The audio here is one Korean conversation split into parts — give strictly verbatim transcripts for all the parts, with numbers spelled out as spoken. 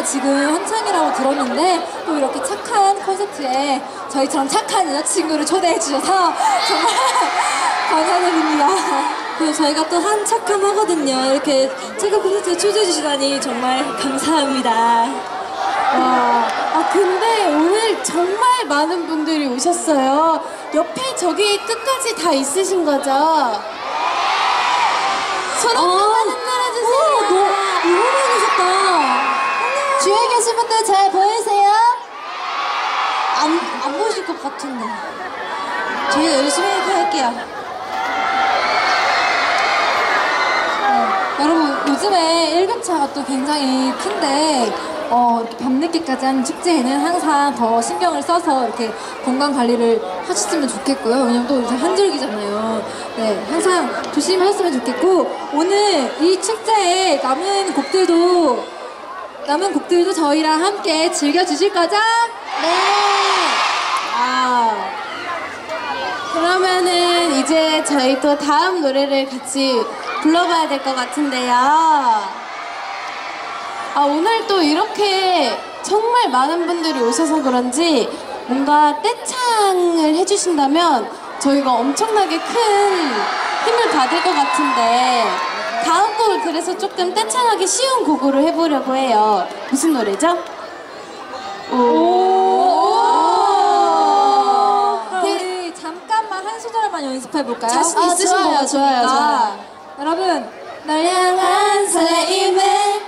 연애가 지금 한창이라고 들었는데 또 이렇게 착한 콘서트에 저희처럼 착한 여자친구를 초대해 주셔서 정말 감사드립니다. 그리고 저희가 또 한착함 하거든요. 이렇게 착한 콘서트에 초대해 주시다니 정말 감사합니다. 와, 아 근데 오늘 정말 많은 분들이 오셨어요. 옆에 저기 끝까지 다 있으신 거죠? 손 한 번만 흔들어주세요. 너무 많이 오셨다. 뒤에 계신 분들 잘 보이세요? 안, 안 보이실 것 같은데. 저희가 열심히 할게요. 네, 여러분, 요즘에 일교차가 또 굉장히 큰데, 어, 이렇게 밤늦게까지 하는 축제에는 항상 더 신경을 써서 이렇게 건강 관리를 하셨으면 좋겠고요. 왜냐면 또 요새 한절기잖아요. 네, 항상 조심하셨으면 좋겠고, 오늘 이 축제에 남은 곡들도, 남은 곡들도 저희랑 함께 즐겨주실 거죠? 네. 아, 그러면은 이제 저희 또 다음 노래를 같이 불러봐야 될 것 같은데요. 아, 오늘 또 이렇게 정말 많은 분들이 오셔서 그런지 뭔가 떼창을 해주신다면 저희가 엄청나게 큰 힘을 받을 것 같은데 다음 곡을 그래서 조금 떼창하기 쉬운 곡으로 해보려고 해요. 무슨 노래죠? 오. 그럼 우리 잠깐만 한 소절만 연습해볼까요? 자신 아, 있으신 좋아요, 거죠? 좋아요, 좋아요. 여러분, 널 향한 설레임을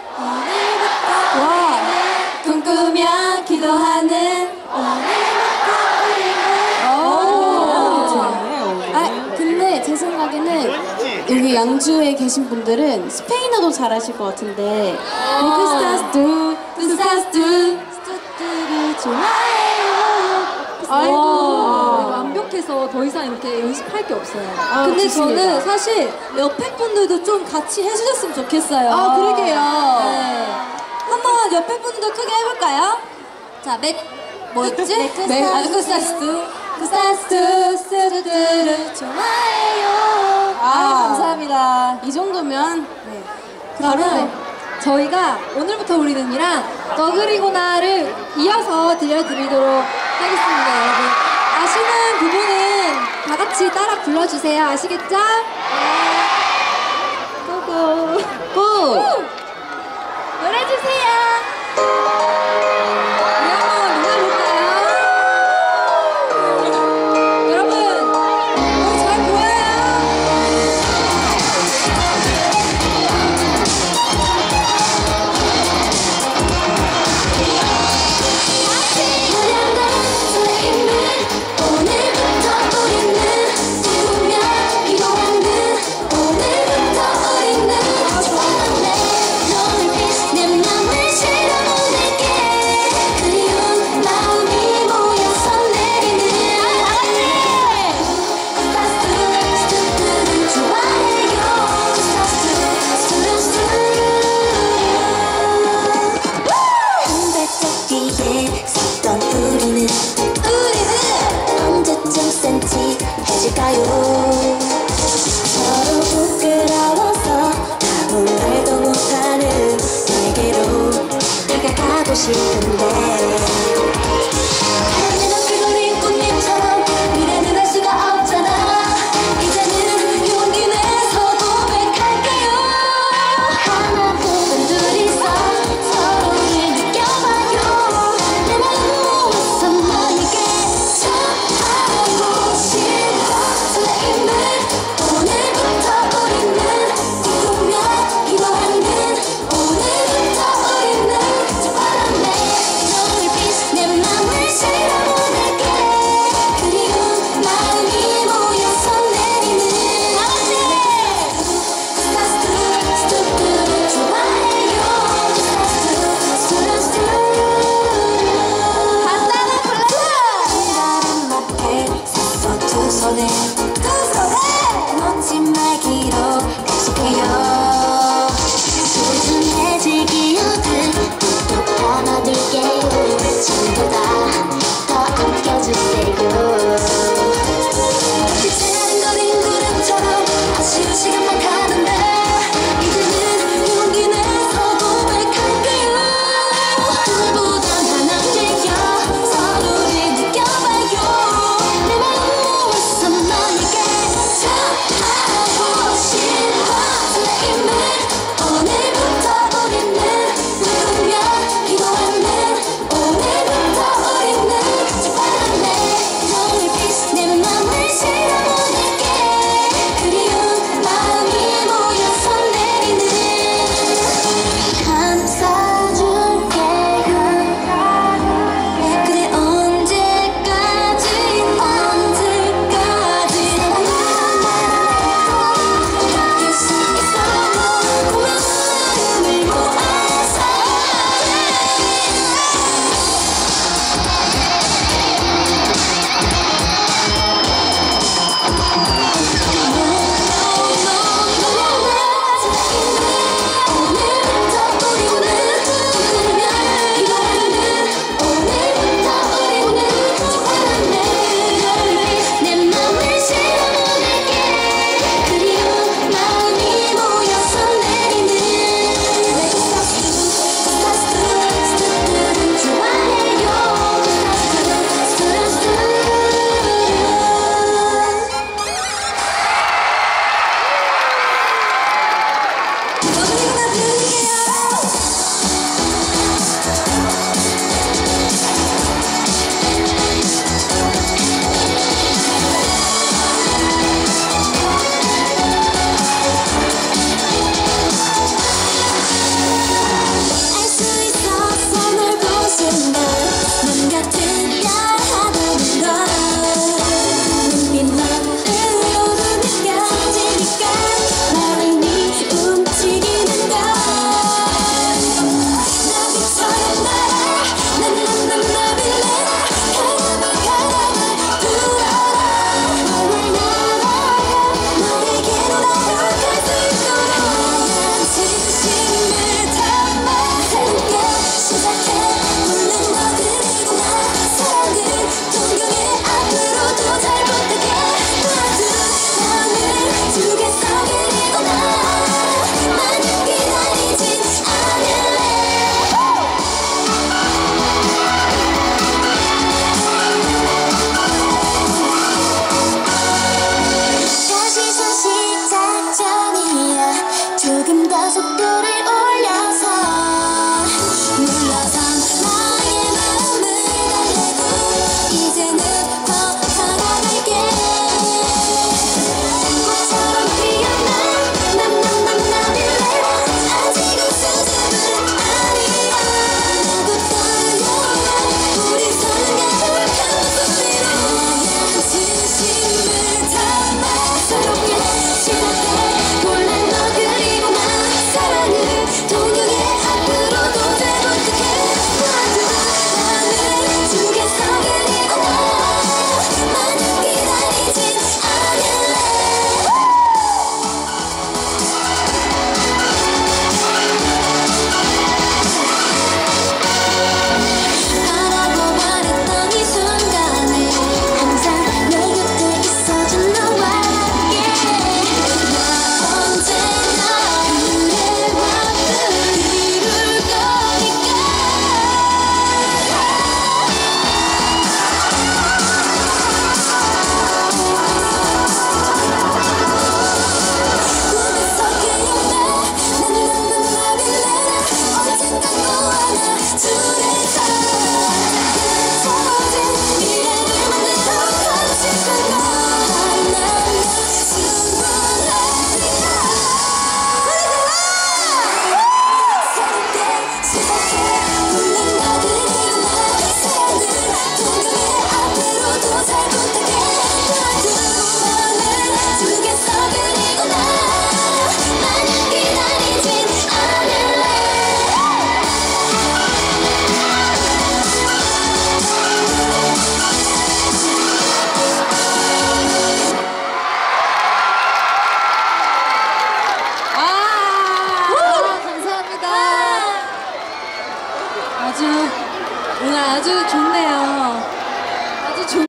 와, 꿈꾸며 기도하는 아, 근데 제 생각에는 여기 양주에 계신 분들은 스페인어도 잘하실 것 같은데 스타스투 스타스투 스타스투를 좋아해요. 아이고, 완벽해서 더 이상 이렇게 연습할 게 없어요. 아, 근데 좋습니다. 저는 사실 옆에 분들도 좀 같이 해주셨으면 좋겠어요. 아, 그러게요. 네. 한번 옆에 분도 크게 해볼까요? 자, 맥, 뭐였지? 맥, 아, 크스타스투. 크스타스투, 스르르르, 좋아해요. 아, 감사합니다. 이 정도면 네. 그러면 저희가 오늘부터 우리는이랑 너 그리고 나를 이어서 들려드리도록 하겠습니다, 여러분. 아시는 부분은 다 같이 따라 불러주세요. 아시겠죠? 네. 고고. 고! 노래 주세요. 우리 한번 놀아볼까요? 여러분, 너무 잘 보여요? 오늘부터 우리는 꿈꾸며 기도하는 오늘부터 우리는 좋아하네 너를 내 맘을 실어보낼게 그리운 마음이 모여서 내리는 스타스투스투스투를 좋아해요 스타스투스투스투 공백적 뒤에 섰던 우리는 언제쯤 센치해질까요 서로 부끄러워서 아무 말도 못하는 내게로 다가가고 싶은데 내 넌 그린 꽃잎처럼 미래는 알 수가 없잖아 이제는 용기 내서 고백할게요 하나 혹은 둘이서 서로를 느껴봐요 내 마음 모아서 너에게 전하고 싶어 설레임을 오늘부터 우리는 꿈꾸며 기도하는 오늘부터 우리는 저 바람에 너를 빛 내 맘을 실어보낼게 그리운 마음이 모여서 내리는 스타스투스투스투를 좋아해요 스타스투스투스투 간단한 플레이 다른 앞에 섰어 두 손에